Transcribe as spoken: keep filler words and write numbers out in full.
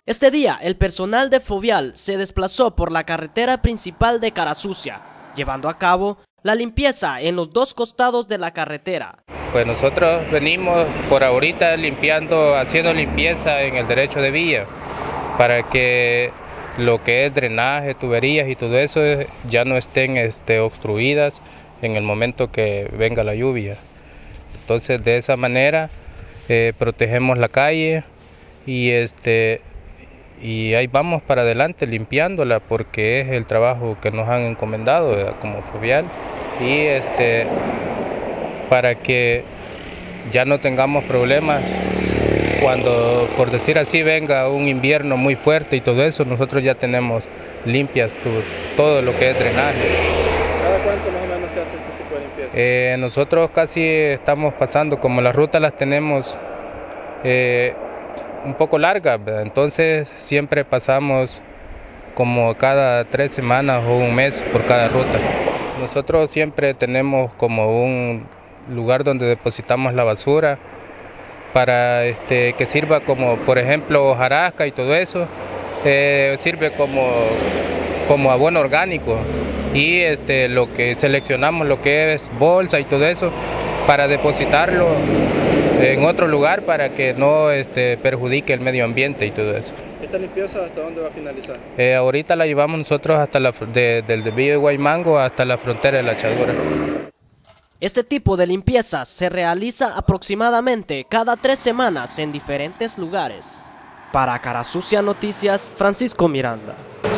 Este día, el personal de Fovial se desplazó por la carretera principal de Carasucia, llevando a cabo la limpieza en los dos costados de la carretera. Pues nosotros venimos por ahorita limpiando, haciendo limpieza en el derecho de vía, para que lo que es drenaje, tuberías y todo eso ya no estén este, obstruidas en el momento que venga la lluvia. Entonces de esa manera eh, protegemos la calle y este y ahí vamos para adelante limpiándola, porque es el trabajo que nos han encomendado, ¿verdad?, como Fovial, y este para que ya no tengamos problemas cuando, por decir así, venga un invierno muy fuerte y todo eso. Nosotros ya tenemos limpias todo, todo lo que es drenaje. ¿Cada cuánto más o menos se hace este tipo de limpieza? Eh, nosotros casi estamos pasando, como las rutas las tenemos eh, un poco largas, ¿verdad?, entonces siempre pasamos como cada tres semanas o un mes por cada ruta. Nosotros siempre tenemos como un lugar donde depositamos la basura para este, que sirva como, por ejemplo, hojarasca y todo eso, eh, sirve como, como abono orgánico, y este, lo que seleccionamos lo que es bolsa y todo eso para depositarlo en otro lugar para que no este, perjudique el medio ambiente y todo eso. ¿Esta limpieza hasta dónde va a finalizar? Eh, ahorita la llevamos nosotros hasta la, de, del desvío de Guaymango hasta la frontera de La Echadura. Este tipo de limpieza se realiza aproximadamente cada tres semanas en diferentes lugares. Para Carasucia Noticias, Francisco Miranda.